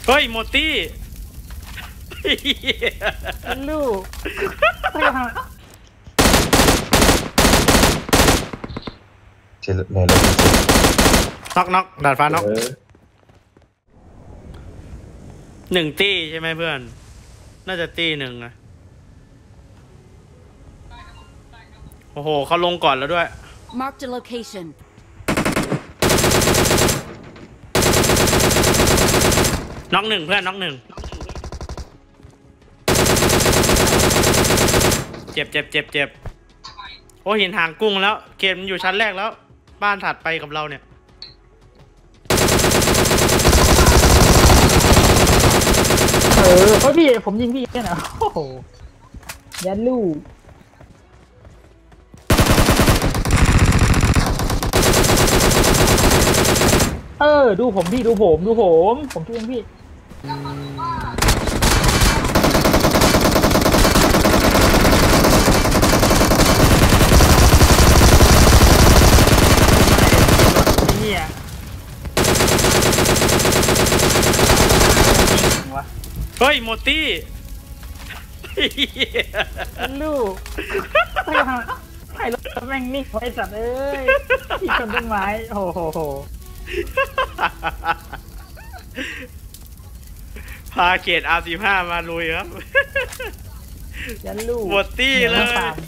เฮ้ยโมตี้ลูกเฉลยเลยน็อกดาดฟ้าน็อกหนึ่งตี้ใช่ไหมเพื่อนน่าจะตี้หนึ่งอะโอ้โหเขาลงก่อนแล้วด้วย Mark the location น็อกหนึ่งเพื่อนน็อกหนึ่งเจ็บโอ้เห็นหางกุ้งแล้วเกมมันอยู่ชั้นแรกแล้วบ้านถัดไปกับเราเนี่ยเพราะพี่ผมยิงพี่แค่ไหนโอ้โหยันลูกดูผมพี่ดูผมช่วยพี่เฮ้ยโมตี้ลูกให้รถแม่งนิ่งไว้สัตว์เอ้ยที่ชนต้นไม้โอ้โหพาเขต R15 มาลุยครับยันลูกโมตี้เลย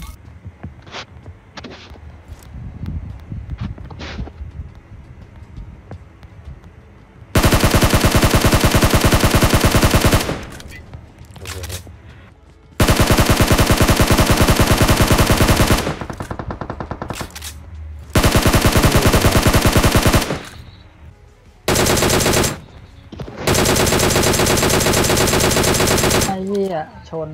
ชน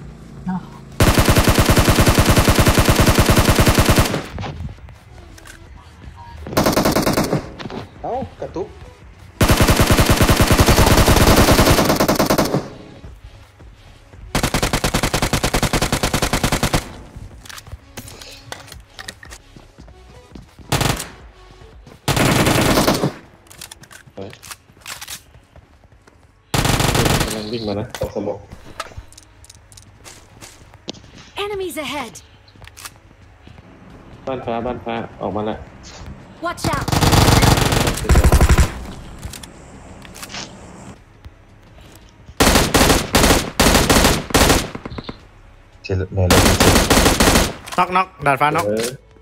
เอ้ากระตุกกำลังวิ่งมานะออกสมอง Enemies ahead บ้านฟ้าออกมาละ Watch out เฉลยเลยน็อกดาดฟ้าน็อก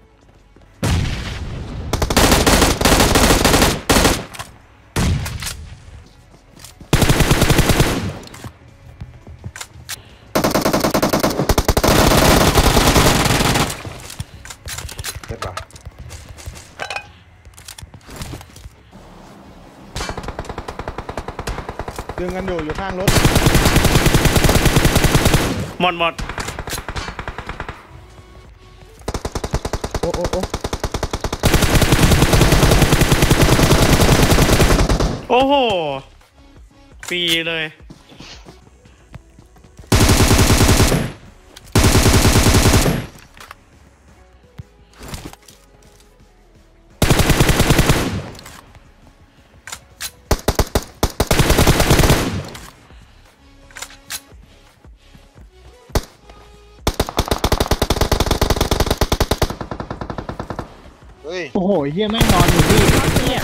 ดึงกันอยู่ข้างรถหมดโอ้โอ้โหฟรีเลยโอ้โหเฮียแม่งนอนอยู่พี่เนี่ย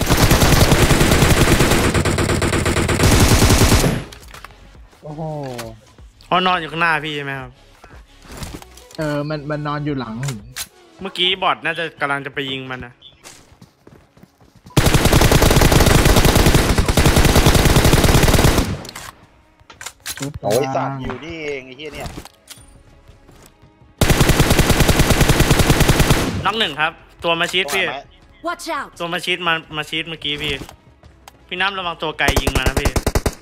โอ้โหเขานอนอยู่ข้างหน้าพี่ใช่ไหมครับมันนอนอยู่หลังเมื่อกี้บอทน่าจะกำลังจะไปยิงมันนะโอ้ยสัตว์อยู่นี่เองไอ้เหี้ยเนี่ยน็อกหนึ่งครับตัวมาชีดพี่ Watch out ตัวมาชีดมาชีดเมื่อกี้พี่น้ำระวังตัวไกลยิงมานะพี่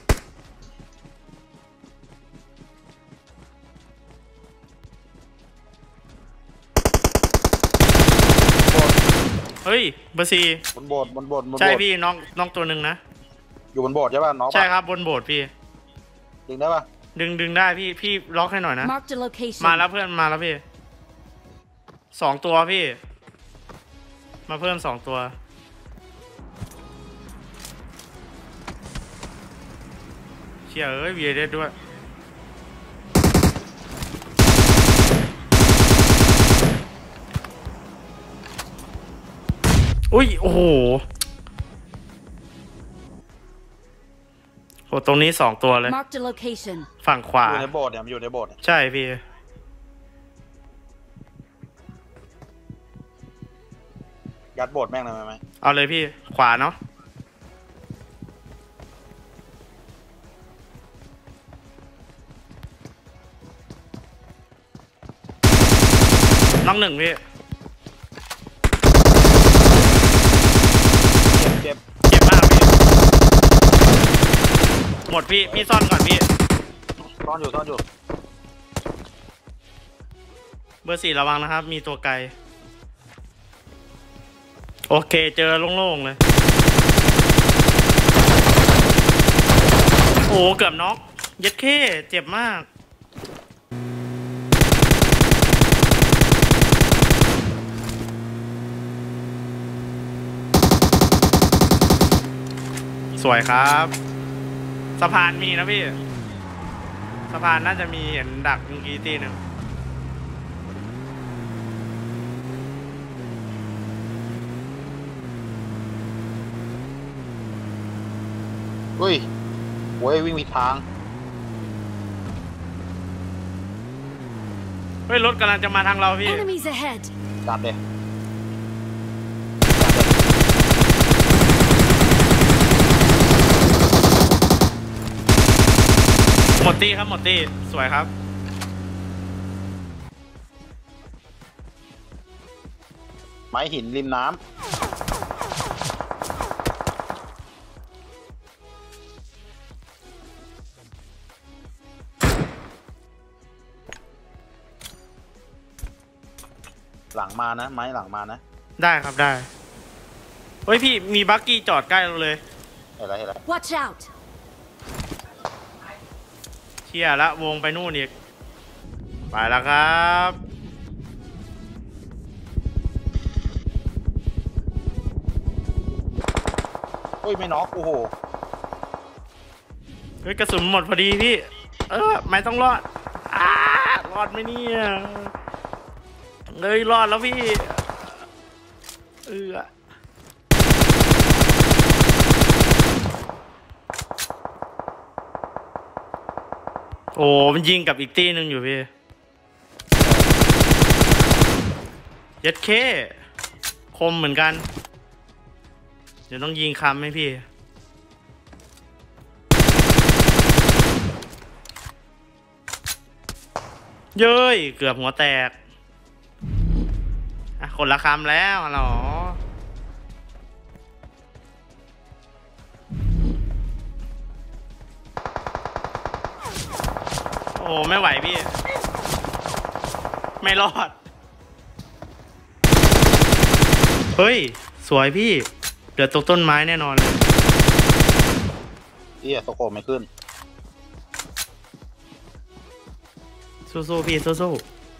เฮ้ยเบอร์ซีบนโบสถ์ใช่พี่น้องตัวหนึ่งนะอยู่บนโบสถ์ใช่ป่ะน้องใช่ครับบนโบสถ์พี่ดึงได้ป่ะดึงได้พี่ล็อกให้หน่อยนะมาแล้วเพื่อนมาแล้วพี่2 ตัวพี่มาเพิ่ม2 ตัวชี่ยเอ้ย VAD ด้วยอุ้ยโอ้โหโหตรงนี้2ตัวเลย Marked a location. ฝั่งขวาอยู่ในโบสถ์เนี่ยมันอยู่ในโบสถ์เนี่ยใช่พี่ยัดโบสถ์แม่งเลยไหมเอาเลยพี่ขวาเนาะน้องหนึ่งพี่เจ็บเจ็บมากพี่ หมดพี่ซ่อนก่อนพี่ซ่อนอยู่เบอร์ 4ระวังนะครับ มีตัวไกล โอเคเจอโล่งๆเลย โอ้เกือบน็อกเย็ดเข้เจ็บมาก สวยครับสะพานมีนะพี่สะพานน่าจะมีเห็นดักเมื่อกี้ตีหนึ่งเฮ้ยโว้ยวิ่งผิดทางเฮ้ยรถกำลังจะมาทางเราพี่ Enemies ahead. จัดเลยหมดตีครับหมดตีสวยครับไม้หินริมน้ำหลังมานะไม้หลังมานะได้ครับได้เฮ้ยพี่มีบักกี้จอดใกล้เราเลยเห็นไร Watch out. เชี่ยละวงไปนู่นอีกไปแล้วครับเฮ้ยไม่น็อกโอ้โหเฮ้ยกระสุนหมดพอดีพี่ไม่ต้องรอดรอดไหมเนี่ยเฮ้ยรอดแล้วพี่โอ้มันยิงกับอีกตีหนึ่งอยู่พี่เย็ดเคคมเหมือนกันเดี๋ยวต้องยิงคำให้พี่เย้ยเกือบหัวแตกคนละคำแล้วเหรอโอ้ไม่ไหวพี่ไม่รอดเฮ้ยสวยพี่เดือดตกต้นไม้แน่นอนเลยเอี้ยสโคปไม่ขึ้นสู้ๆพี่สู้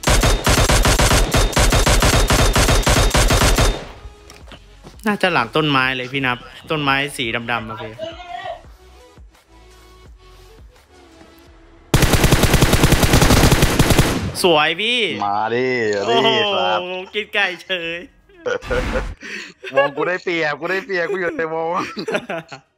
ๆน่าจะหลังต้นไม้เลยพี่นับต้นไม้สีดำๆโอเคสวยพี่มาดิโอ้โหครับกินไก่เฉยวงกูได้เปรียบกูอยู่ในวง